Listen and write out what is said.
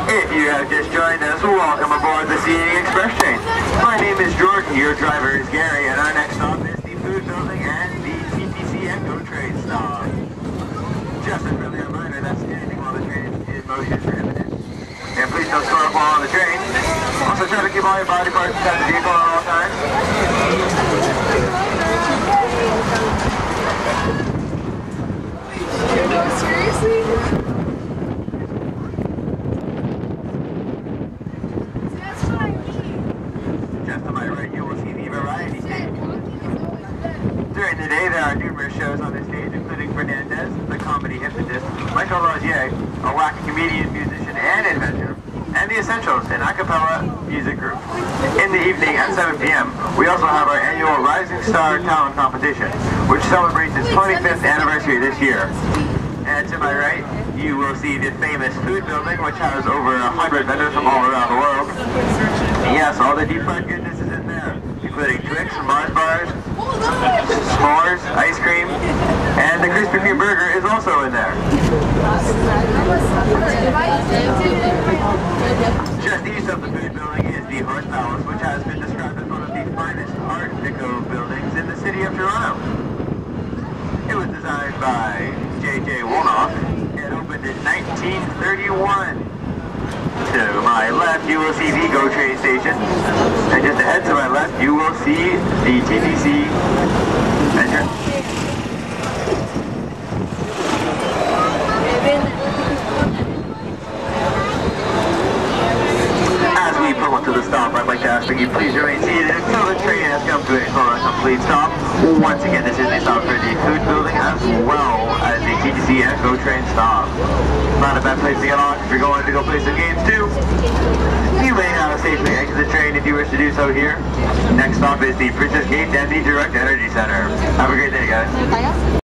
If you have just joined us, welcome aboard the CNE EXpress Train. My name is Jordan, your driver is Gary, and our next stop is the food building and the TTC and GO train stop. Just a friendly reminder that standing while the train is in motion is prohibited. And please don't store up while on the train. Also try to keep all your body parts inside the vehicle at all times. Seriously? Just to my right, you will see the variety stage. During the day, there are numerous shows on the stage, including Fernandez, the comedy hypnotist, Michael Laugier, a wacky comedian, musician, and inventor, and the Essentials, an a cappella music group. In the evening at 7 p.m., we also have our annual Rising Star Talent Competition, which celebrates its 25th anniversary this year. And to my right, you will see the famous food building, which has over 100 vendors from all around the world. Yes, all the deep fried goodness is in there, including Twix, Mars bars, s'mores, ice cream, and the Krispy Kreme burger is also in there. Just east of the food building is the Horse Palace, which has been described as one of the finest Art Deco buildings in the city of Toronto. It was designed by J.J. Wolnoff and opened in 1931. To my left, you will see the GO train station, and just ahead to my left, you will see the TTC entrance. As we pull up to the stop, I'd like to ask that you please remain seated until the train has come to a complete stop. Once again, this is a stop for the food building as well as the TTC and GO train stop. Not a bad place to get on if you're going to go play some games too. You may now safely exit the train if you wish to do so here. Next stop is the Princess Gate and the Direct Energy Center. Have a great day, guys.